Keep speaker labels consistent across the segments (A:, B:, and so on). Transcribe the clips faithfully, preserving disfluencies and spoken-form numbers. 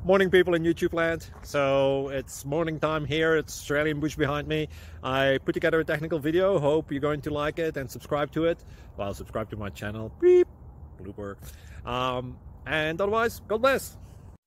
A: Morning, people in YouTube land. So it's morning time here. It's Australian bush behind me. I put together a technical video. Hope you're going to like it and subscribe to it. Well, subscribe to my channel. Beep. Blooper. Um, and otherwise, God bless.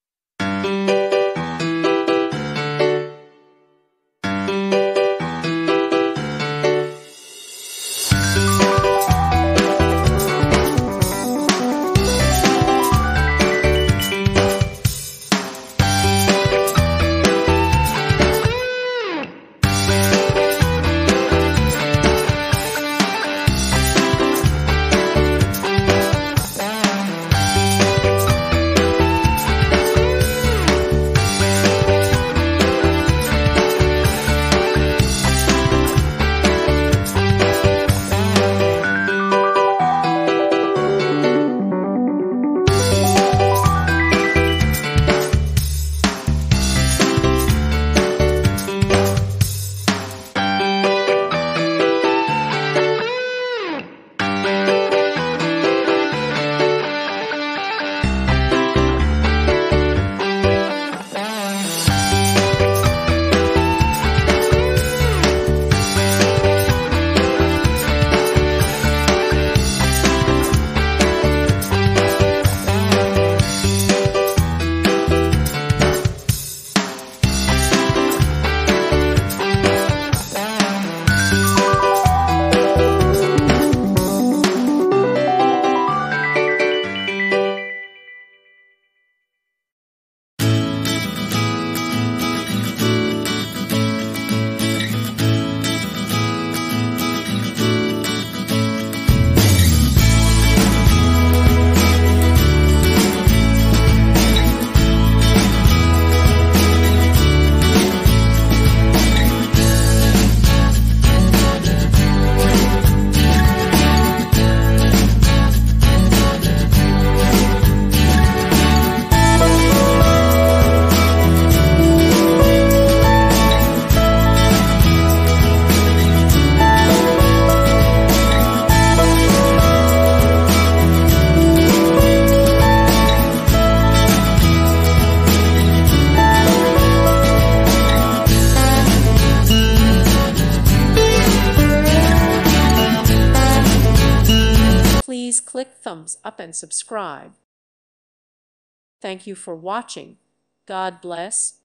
B: Please click thumbs up and subscribe. Thank you for watching. God bless.